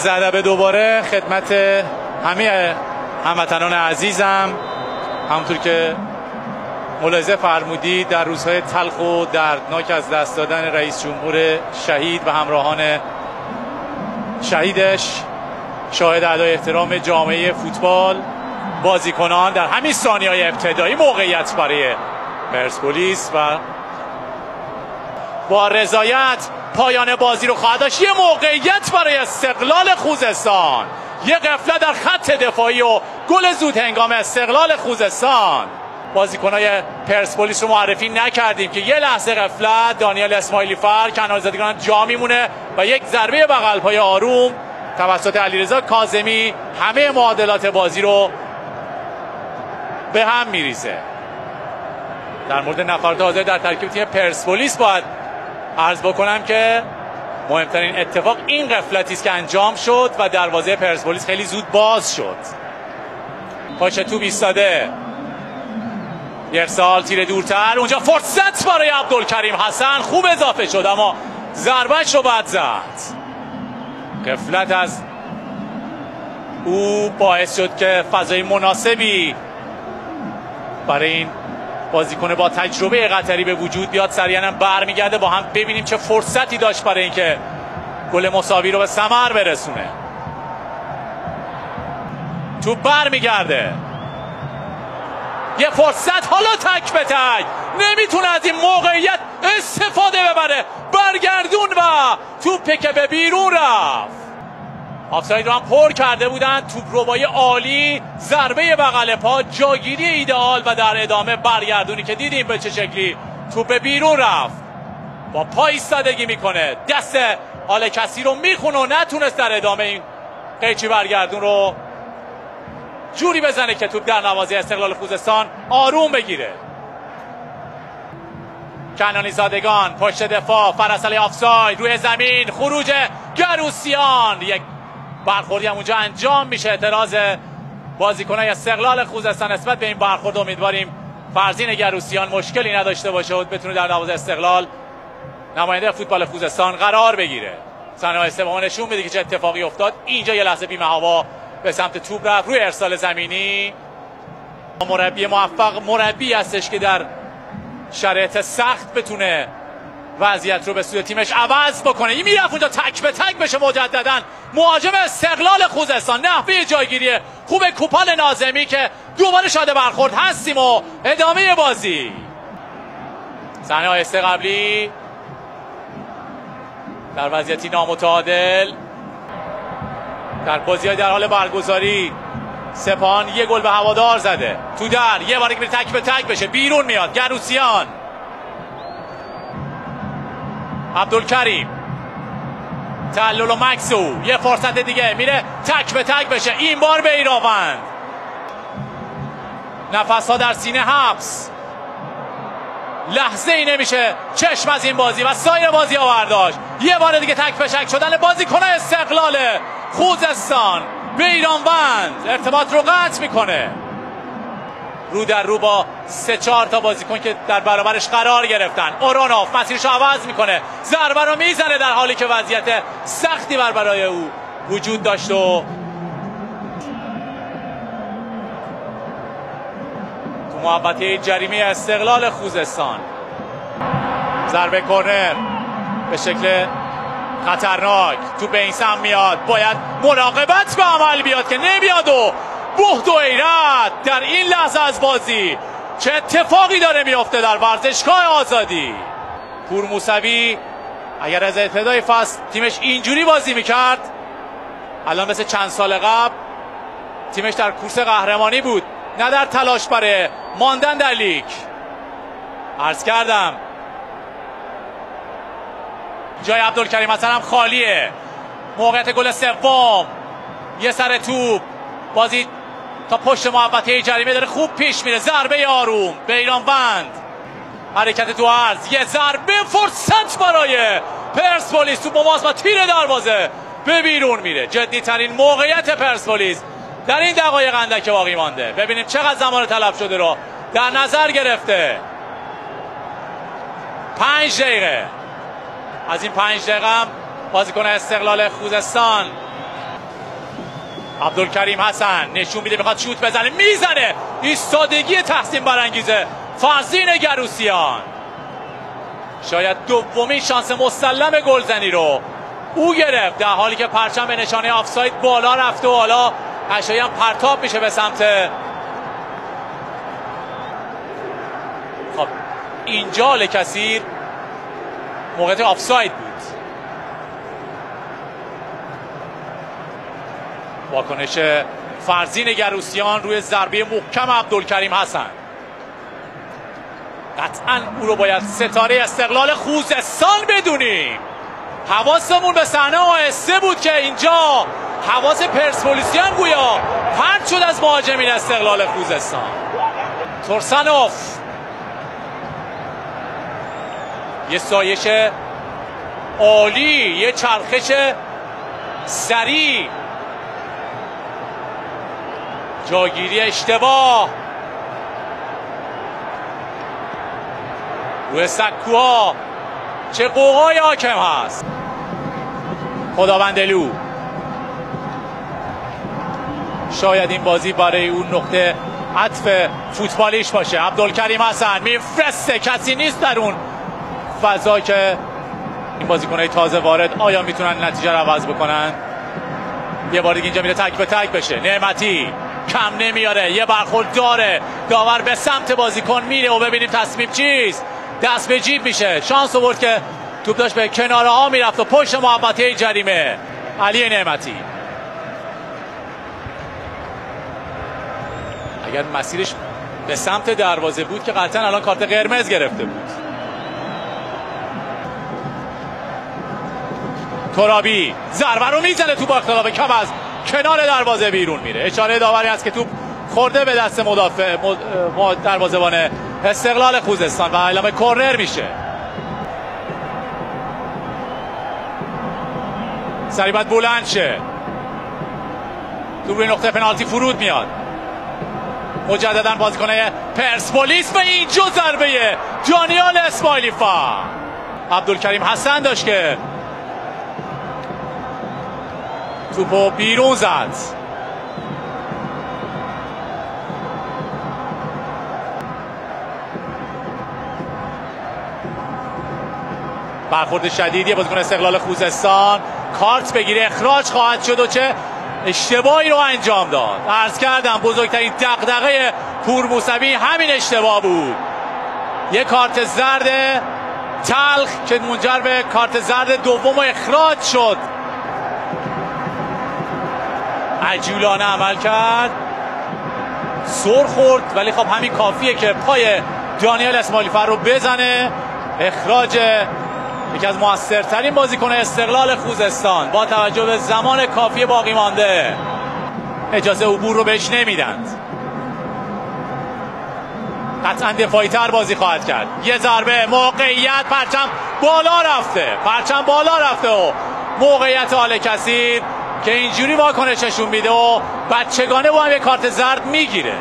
عرض ادب دوباره خدمت همه هموطنان عزیزم. همونطور که ملاحظه فرمودید در روزهای تلخ و دردناک از دست دادن رئیس جمهور شهید و همراهان شهیدش شاهد ادای احترام جامعه فوتبال، بازیکنان در همین ثانیه‌های ابتدایی موقعیت برای پرسپولیس و با رضایت پایان بازی رو خواهد داشت. یه موقعیت برای استقلال خوزستان، یه غفلت در خط دفاعی و گل زود هنگام استقلال خوزستان. بازیکنای پرسپولیس رو معرفی نکردیم که یه لحظه غفلت دانیال اسماعیلی فر کنارزدگان جا میمونه و یک ضربه بغل پای آروم توسط علیرضا کاظمی همه معادلات بازی رو به هم میریزه. در مورد نفرات حاضر در ترکیب تیم پرسپولیس باید عرض بکنم که مهمترین اتفاق این غفلتی است که انجام شد و دروازه پرسپولیس خیلی زود باز شد. پاش توپ ایستاده، ارسال تیر دورتر، اونجا فرصت برای عبدالکریم حسن، خوب اضافه شد اما ضربه‌اش رو بد زد. غفلت از او باعث شد که فضای مناسبی برای این بازیکن با تجربه قطری به وجود بیاد. سریعا برمیگرده، با هم ببینیم چه فرصتی داشت برای اینکه گل مساوی رو به ثمر برسونه. تو برمیگرده، یه فرصت، حالا تک به تک، نمیتونه از این موقعیت استفاده ببره، برگردون و توپ که به بیرون رفت. آفساید رو هم پر کرده بودن. توپ روبایی عالی، ضربه بغل پا، جاگیری ایدئال و در ادامه برگردونی که دیدیم به چه شکلی توپ به بیرون رفت. با پا ایستادگی میکنه، دست آل کسی رو میخونه و نتونست در ادامه این قیچی برگردون رو جوری بزنه که توپ در نوازی استقلال خوزستان آروم بگیره. کنانی زادگان پشت دفاع، فرسلی آفساید روی زمین، خروج گروسیان، یک برخوردی هم اونجا انجام میشه. اعتراض بازیکنای استقلال خوزستان نسبت به این برخورد، امیدواریم فرزین گروسیان مشکلی نداشته باشه و بتونه در دروازه استقلال نماینده فوتبال خوزستان قرار بگیره. صحنه سوم نشون میده که چه اتفاقی افتاد. اینجا یه لحظه بی‌محابا به سمت توپ رفت روی ارسال زمینی. مربی موفق مربی هستش که در شرایط سخت بتونه وضعیت رو به سوی تیمش عوض بکنه. این میرفت اونجا تک به تک بشه مجددا مهاجم استقلال خوزستان. نحوه جایگیری خوب کوپال ناظمی که دوباره شاهد برخورد هستیم و ادامه بازی. صحنه آیسته قبلی در وضعیتی نامتعادل در بازی‌های در حال برگزاری. سپاهان یه گل به هوادار زده، تو در یه بار که تک به تک بشه بیرون میاد گروسیان. عبدالکریم، تعلل و مکسو، یه فرصت دیگه میره تک به تک بشه، این بار به ایراوند. نفس‌ها در سینه حبس، لحظه ای نمیشه چشم از این بازی و سایر بازی ها برداشت. یه بار دیگه تک به تک شدن بازیکن استقلال خوزستان به ایرانوند ارتباط رو قطع میکنه. رو در رو با 3-4 تا بازیکن که در برابرش قرار گرفتن. اورانوف مسیرش عوض میکنه، ضربه رو میزنه در حالی که وضعیت سختی برای او وجود داشت و تو محوطه جریمه استقلال خوزستان ضربه کرنر به شکل خطرناک تو به این سم میاد. باید مراقبت به عمل بیاد که نمیاد و بهت و حیرت در این لحظه از بازی چه اتفاقی داره میفته در ورزشگاه آزادی. پور موسوی اگر از ابتدای فصل تیمش اینجوری بازی میکرد، الان مثل چند سال قبل تیمش در کورس قهرمانی بود، نه در تلاش برای ماندن در لیگ. عرض کردم جای عبدالکریم حسن هم خالیه. موقعیت گل سوم، یه سر توپ، بازی تا پشت محوطه جریمه داره خوب پیش میره. ضربه آروم به ایرانوند، حرکت تو عرض، یه ضربه فرصت برای پرسپولیس، تو مواز با تیر دروازه به بیرون میره. جدی ترین موقعیت پرسپولیس در این دقایق اندک باقی مانده. ببینیم چقدر زمان طلب شده رو در نظر گرفته. 5 دقیقه. از این 5 دقیقه هم بازیکن استقلال خوزستان عبدالکریم حسن نشون میده میخواد شوت بزنه، میزنه. ایستادگی تحسین برانگیزه فرزین گروسیان. شاید دومین شانس مسلم گلزنی رو او گرفت، در حالی که پرچم به نشانه آفساید بالا رفته و حالا اشایی هم پرتاب میشه به سمت. خب اینجا الکثیر موقعیت آفساید بود. واکنش فرزین گروسیان روی ضربه محکم عبدالکریم حسن. قطعا او رو باید ستاره استقلال خوزستان بدونیم. حواسمون به صحنه آهسته بود که اینجا حواس پرسپولیسیان گویا پرت شد از مهاجمین استقلال خوزستان. تورسانوف یه سایش عالی، یه چرخش سریع، جاگیری اشتباه روی سکوها. چه قوقای حاکم هست. خداوندلو شاید این بازی برای اون نقطه عطف فوتبالیش باشه. عبدالکریم حسن میفرسته، کسی نیست در اون فضا که این بازیکن‌های تازه وارد آیا میتونن نتیجه رو عوض بکنن. یه بار دیگه اینجا میره تک به تک بشه. نعمتی کم نمیاره، یه برخورد داره، داور به سمت بازیکن میره و ببینیم تصمیم چیست. دست به جیب میشه. شانس آورد که توپ داشت به کناره ها میرفت و پشت محوطه جریمه. علی نعمتی اگر مسیرش به سمت دروازه بود که قطعا الان کارت قرمز گرفته بود. ترابی ضربه رو میزنه تو با اختلاف کم از کنار دروازه بیرون میره. اشاره داوری است که توپ خورده به دست مدافع دروازه‌بان استقلال خوزستان و اعلام کورنر میشه. سریع باید بلند شه. تو روی نقطه پنالتی فرود میاد. مجددا بازیکنه پرسپولیس و اینجا ضربه دانیال اسماعیلیفر. عبدالکریم حسن داشت که توپو بیرون زد. برخورد شدیدی بازیکن استقلال خوزستان، کارت بگیره اخراج خواهد شد و چه اشتباهی رو انجام داد. عرض کردم بزرگترین دغدغه پور موسوی همین اشتباه بود. یک کارت زرد تلخ که منجر به کارت زرد دوم و اخراج شد. عجولانه عمل کرد، سر خورد، ولی خب همین کافیه که پای دانیال اسماعیلیفر رو بزنه. اخراج یکی از موثرترین بازیکن استقلال خوزستان با توجه به زمان کافی باقی مانده. اجازه عبور رو بهش نمیدند. قطعا دفاعی تر بازی خواهد کرد. یه ضربه، موقعیت، پرچم بالا رفته و موقعیت الکثیر که اینجوری واکنششون میده و بچگانه با هم یه کارت زرد میگیره.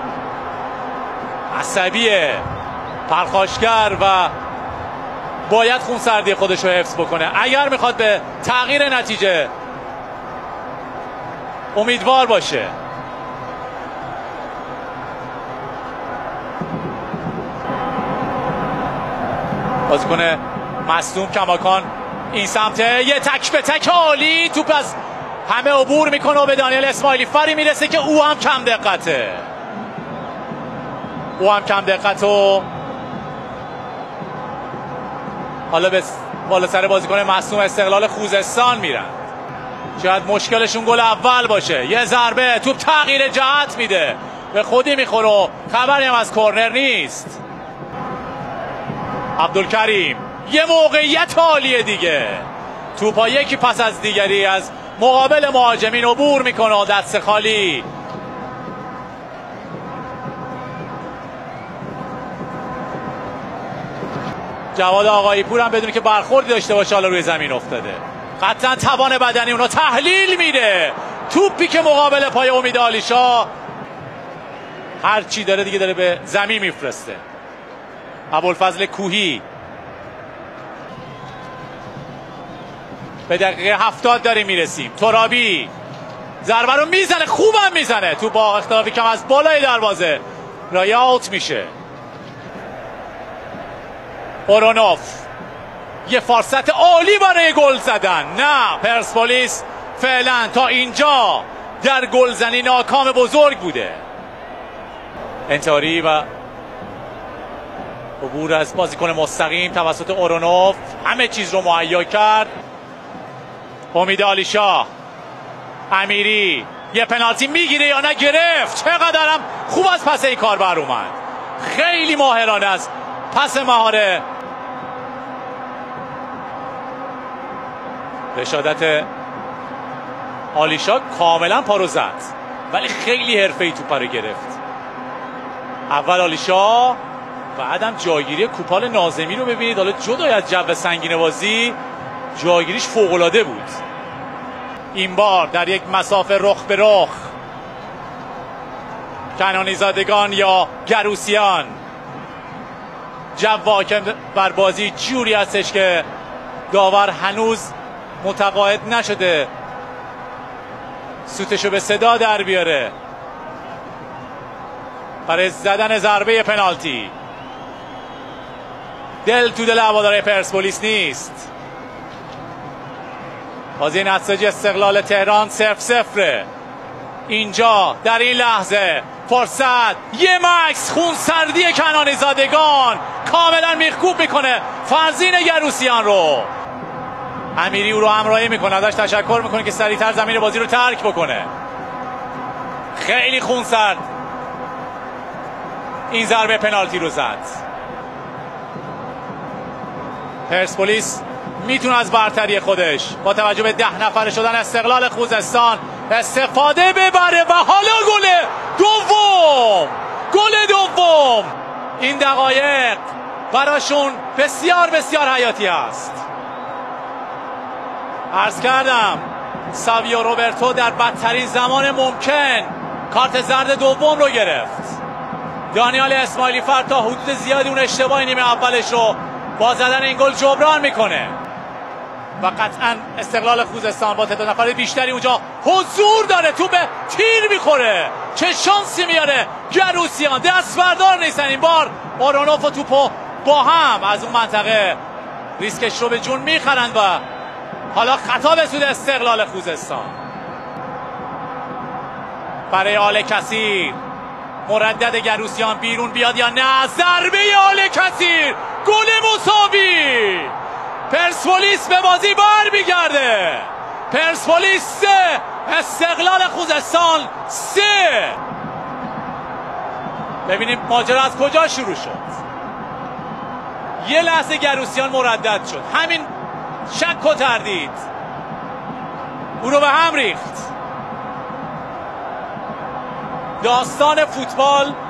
عصبیه، پرخاشگر و باید خونسردی خودش رو حفظ بکنه اگر میخواد به تغییر نتیجه امیدوار باشه. بازیکن مصدوم کماکان این سمته، یه تک به تک عالی، توپ از همه عبور میکنه و به دانیال اسماعیلیفری میرسه که او هم کم دقته. و حالا به بالا سر بازیکن مصدوم استقلال خوزستان میرن. شاید مشکلشون گل اول باشه. یه ضربه، توپ تغییر جهت میده، به خودی میخوره و خبری هم از کورنر نیست. عبدالکریم یه موقعیت عالیه دیگه، توپا یکی پس از دیگری از مقابل مهاجمین عبور میکنه و دست خالی. جواد آقایی پور هم بدون که برخوردی داشته باشه حالا روی زمین افتاده. قطعا توان بدنی اونو تحلیل میده. توپی که مقابل پای امید عالیشاه هر چی داره دیگه داره به زمین میفرسته. ابوالفضل کوهی به دقیقه 70 داریم میرسیم. ترابی ضربه رو میزنه، خوبم میزنه تو با اختلافی کم از بالای دروازه. رایا اوت میشه. اورونوف یه فرصت عالی برای گل زدن. نه، پرسپولیس فعلا تا اینجا در گلزنی ناکام بزرگ بوده. انتاری و عبور از بازیکن مستقیم توسط اورونوف همه چیز رو مهیا کرد. امید علیشاه، امیری یه پنالتی میگیره یا نه؟ گرفت. چقدرم خوب از پس این کار بر اومد. خیلی ماهرانه از پس مهاره. رشادت علیشاه کاملا پارو زد ولی خیلی حرفه‌ای توپ رو گرفت. اول علیشاه، بعدم جایگیری کوپال ناظمی رو ببینید. حالا جدای از جو سنگین بازی، جایگیریش فوق‌العاده بود. این بار در یک مسافه رخ به رخ، کنانی زادگان یا گروسیان. جو واکم بر بازی جوری هستش که داور هنوز متقاعد نشده سوتشو به صدا در بیاره برای زدن ضربه پنالتی. دل تو دل هوادارهای پرسپولیس نیست. بازی نساجی استقلال تهران 0-0. اینجا در این لحظه فرصت، یه مکس خونسردی کنانی زادگان کاملا میخکوب میکنه فرزین گروسیان رو. امیری او رو همراهی میکنه، ازش تشکر میکنه که سریعتر زمین بازی رو ترک بکنه. خیلی خونسرد این ضربه پنالتی رو زد. پرسپولیس میتونه از برتری خودش با توجه به 10 نفره شدن استقلال خوزستان استفاده ببره و حالا گل دوم این دقایق براشون بسیار بسیار حیاتی است. عرض کردم ساویو روبرتو در بدترین زمان ممکن کارت زرد دوم رو گرفت. دانیال اسماعیلی فرد تا حدود زیادی اون اشتباه نیمه اولش رو با زدن این گل جبران میکنه و قطعا استقلال خوزستان با تعداد نفر بیشتری اونجا حضور داره. تو به تیر میخوره، چه شانسی میاره گروسیان، دست بردار نیستن این بار. اورونوف و توپو با هم از اون منطقه ریسکش رو به جون میخرند و حالا خطا به سود استقلال خوزستان. برای آل کثیر مردد گروسیان بیرون بیاد یا نه؟ ضربه آل کثیر، گل مساوی. پرسپولیس به بازی برمیگرده. پرسپولیس 3 استقلال خوزستان 3. ببینیم ماجرا از کجا شروع شد. یه لحظه گروسیان مردد شد، همین شک و تردید او رو به هم ریخت. داستان فوتبال